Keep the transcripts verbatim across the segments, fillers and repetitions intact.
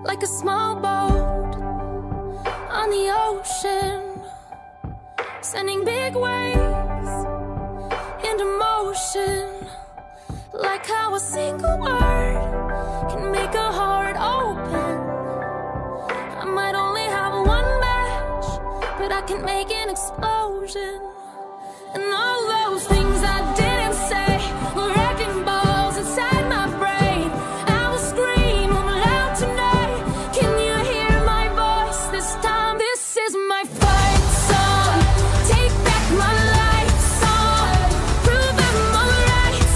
like a small boat on the ocean, sending big waves into motion, like how a single word can make a heart open. I might only have one match, but I can make an explosion. And all those things I didn't say were wrecking balls inside my brain. I will scream loud tonight. Can you hear my voice this time? This is my fight song. Take back my life song. Prove I'm alright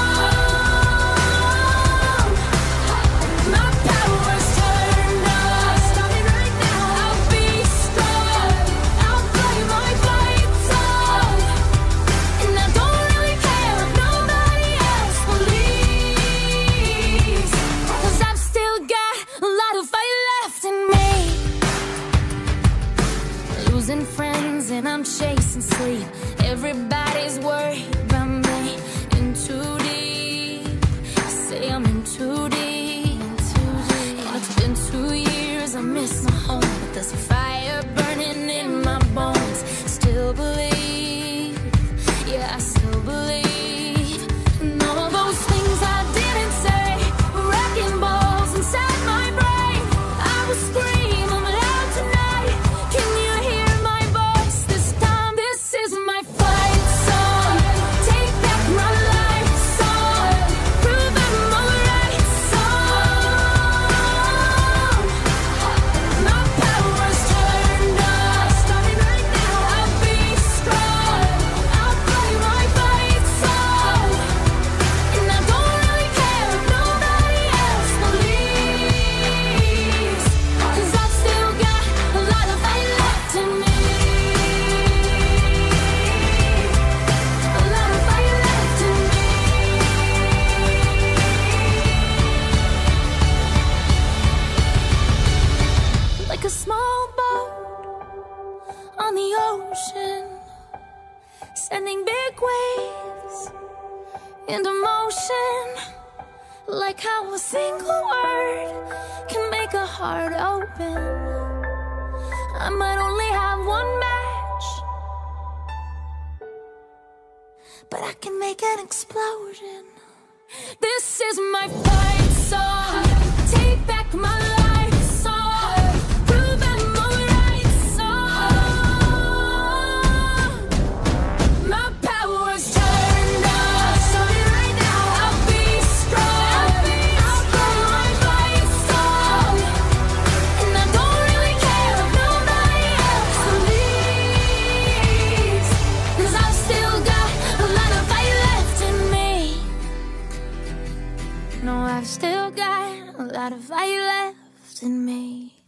song. My power's turned on. Starting right now. I'll be strong. I'll play my fight song. And I don't really care if nobody else believes, 'cause I've still got a lot of fight left in me. Losing friends and I'm chasing sleep. Everybody's worried about me. In too deep. I say I'm in too deep. And it's been two years, I miss my home, but there's a fire burning in my bones. Still believe, yeah, I still believe. And all those things I didn't say were wrecking balls inside my brain. I will scream them loud tonight. Can you hear my voice this time? This is my fight song. Take back my life song. Prove I'm alright song. My power's turned on. Starting right now. I'll be strong. I'll play my fight song. And I don't really care if nobody else believes, 'cause I've still got a lot of fight left in me. A lot of fight left in me. Like a small boat on the ocean, sending big waves into motion, like how a single word can make a heart open. I might only have one match, but I can make an explosion. This is my fight song. Take back my life song. Prove I'm alright song. My power's turned on. Starting right now. I'll be strong. I'll play my fight song. And I don't really care if nobody else believes, 'cause I've still got a lot of fight left in me. No, I've still got a lot of fight left in me.